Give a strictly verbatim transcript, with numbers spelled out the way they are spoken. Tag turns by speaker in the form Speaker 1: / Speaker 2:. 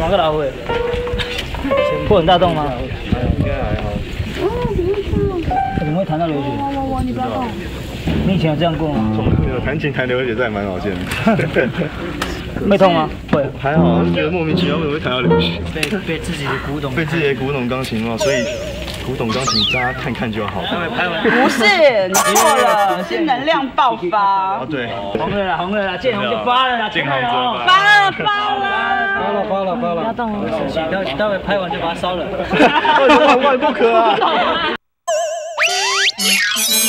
Speaker 1: 哪个老会？会很大洞吗？
Speaker 2: 应该还好。
Speaker 1: 怎么会弹到流血？
Speaker 3: 我我我，你不要动。
Speaker 1: 你以前有这样过吗？
Speaker 2: 弹琴弹流血，这还蛮好见的。
Speaker 1: 会痛吗？会。
Speaker 2: 还好，我就觉得莫名其妙为什么会弹到流血？
Speaker 1: 被被自己的古董，
Speaker 2: 被自己的古董钢琴嘛，所以古董钢琴大家看看就好。
Speaker 3: 不是，你错了，是能量爆发。
Speaker 2: 哦，对，
Speaker 1: 红了啦，红了啦，见红就发了啦，
Speaker 2: 见红就发。
Speaker 3: 发了发了。
Speaker 1: 发了发了发了！不要动了，待会待会拍完就把它烧了。
Speaker 2: 万万不可啊！